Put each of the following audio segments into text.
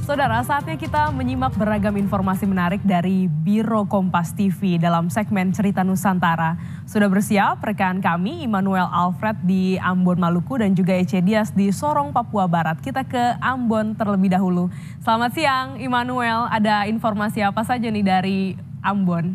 Saudara, saatnya kita menyimak beragam informasi menarik dari Biro Kompas TV dalam segmen Cerita Nusantara. Sudah bersiap rekan kami Immanuel Alfred di Ambon, Maluku dan juga Ece Dias di Sorong, Papua Barat. Kita ke Ambon terlebih dahulu. Selamat siang Immanuel, ada informasi apa saja nih dari Ambon?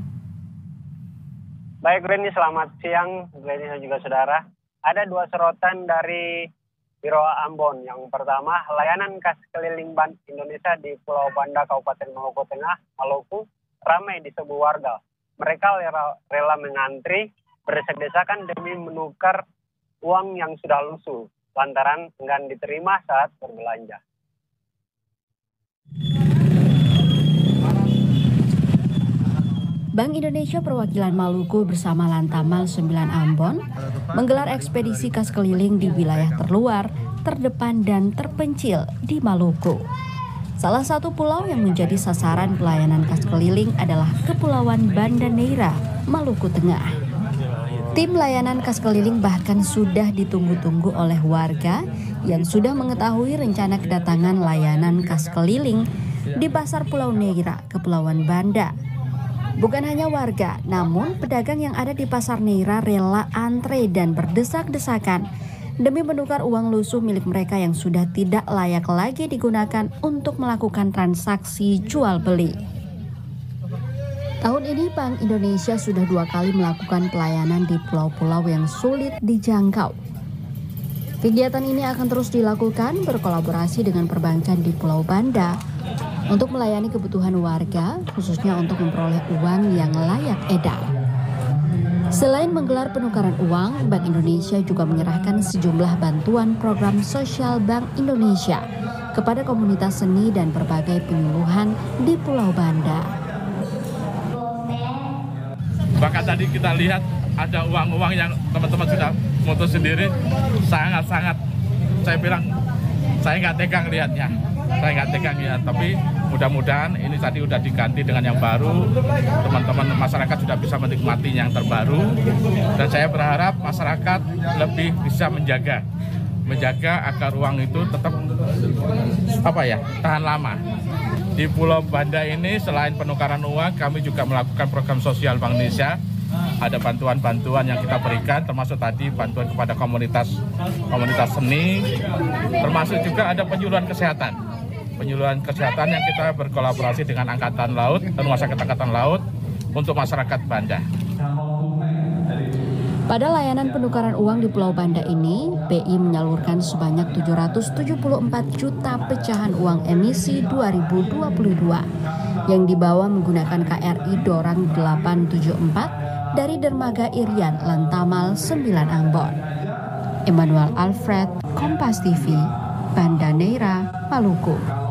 Baik Glenny, selamat siang Glenny dan juga saudara. Ada dua sorotan dari Biro Ambon. Yang pertama, layanan kas keliling Bank Indonesia di Pulau Banda, Kabupaten Maluku Tengah, Maluku, ramai di sebuah warga. Mereka rela mengantri berdesak-desakan demi menukar uang yang sudah lusuh, lantaran enggan diterima saat berbelanja. Bank Indonesia Perwakilan Maluku bersama Lantamal 9 Ambon menggelar ekspedisi kas keliling di wilayah terluar, terdepan dan terpencil di Maluku. Salah satu pulau yang menjadi sasaran pelayanan kas keliling adalah Kepulauan Banda Neira, Maluku Tengah. Tim layanan kas keliling bahkan sudah ditunggu-tunggu oleh warga yang sudah mengetahui rencana kedatangan layanan kas keliling di Pasar Pulau Neira, Kepulauan Banda. Bukan hanya warga, namun pedagang yang ada di Pasar Neira rela antre dan berdesak-desakan demi menukar uang lusuh milik mereka yang sudah tidak layak lagi digunakan untuk melakukan transaksi jual beli. Tahun ini Bank Indonesia sudah 2 kali melakukan pelayanan di pulau-pulau yang sulit dijangkau. Kegiatan ini akan terus dilakukan berkolaborasi dengan perbankan di Pulau Banda untuk melayani kebutuhan warga, khususnya untuk memperoleh uang yang layak edar. Selain menggelar penukaran uang, Bank Indonesia juga menyerahkan sejumlah bantuan program sosial Bank Indonesia kepada komunitas seni dan berbagai penyuluhan di Pulau Banda. Bahkan tadi kita lihat ada uang-uang yang teman-teman sudah foto sendiri, sangat-sangat, saya bilang, saya nggak tegang lihatnya. Tapi mudah-mudahan ini tadi sudah diganti dengan yang baru, teman-teman masyarakat sudah bisa menikmati yang terbaru, dan saya berharap masyarakat lebih bisa menjaga agar uang itu tetap tahan lama. Di Pulau Banda ini selain penukaran uang, kami juga melakukan program sosial Bank Indonesia. Ada bantuan-bantuan yang kita berikan, termasuk tadi bantuan kepada komunitas seni, termasuk juga ada penyuluhan kesehatan yang kita berkolaborasi dengan Angkatan Laut dan Rumah Sakit Angkatan Laut untuk masyarakat Banda. Pada layanan penukaran uang di Pulau Banda ini, BI menyalurkan sebanyak 774 juta pecahan uang emisi 2022 yang dibawa menggunakan KRI Dorang 874 dari Dermaga Irian Lantamal 9 Ambon. Immanuel Alfred, Kompas TV, Banda Neira, Maluku.